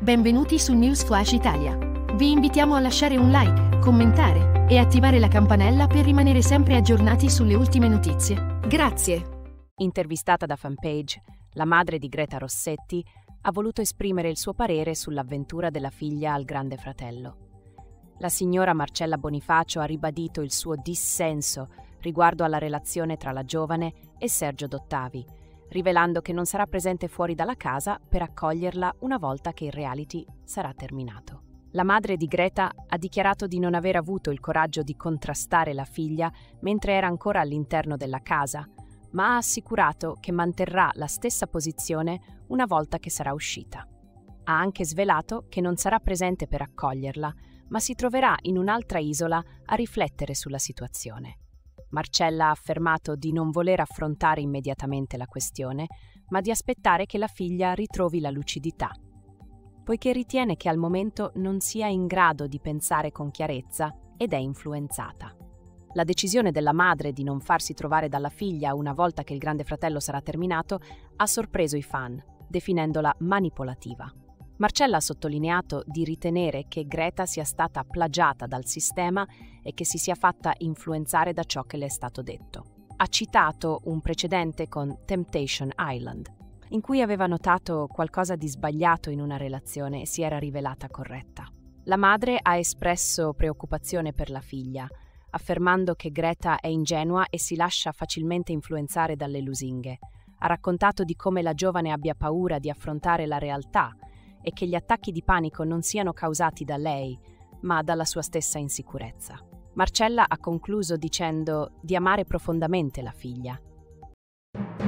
Benvenuti su News Flash Italia. Vi invitiamo a lasciare un like, commentare e attivare la campanella per rimanere sempre aggiornati sulle ultime notizie. Grazie. Intervistata da Fanpage, la madre di Greta Rossetti ha voluto esprimere il suo parere sull'avventura della figlia al Grande Fratello. La signora Marcella Bonifacio ha ribadito il suo dissenso riguardo alla relazione tra la giovane e Sergio Dottavi, rivelando che non sarà presente fuori dalla casa per accoglierla una volta che il reality sarà terminato. La madre di Greta ha dichiarato di non aver avuto il coraggio di contrastare la figlia mentre era ancora all'interno della casa, ma ha assicurato che manterrà la stessa posizione una volta che sarà uscita. Ha anche svelato che non sarà presente per accoglierla, ma si troverà in un'altra isola a riflettere sulla situazione. Marcella ha affermato di non voler affrontare immediatamente la questione, ma di aspettare che la figlia ritrovi la lucidità, poiché ritiene che al momento non sia in grado di pensare con chiarezza ed è influenzata. La decisione della madre di non farsi trovare dalla figlia una volta che il Grande Fratello sarà terminato ha sorpreso i fan, definendola manipolativa. Marcella ha sottolineato di ritenere che Greta sia stata plagiata dal sistema e che si sia fatta influenzare da ciò che le è stato detto. Ha citato un precedente con Temptation Island, in cui aveva notato qualcosa di sbagliato in una relazione e si era rivelata corretta. La madre ha espresso preoccupazione per la figlia, affermando che Greta è ingenua e si lascia facilmente influenzare dalle lusinghe. Ha raccontato di come la giovane abbia paura di affrontare la realtà e che gli attacchi di panico non siano causati da lei, ma dalla sua stessa insicurezza. Marcella ha concluso dicendo di amare profondamente la figlia.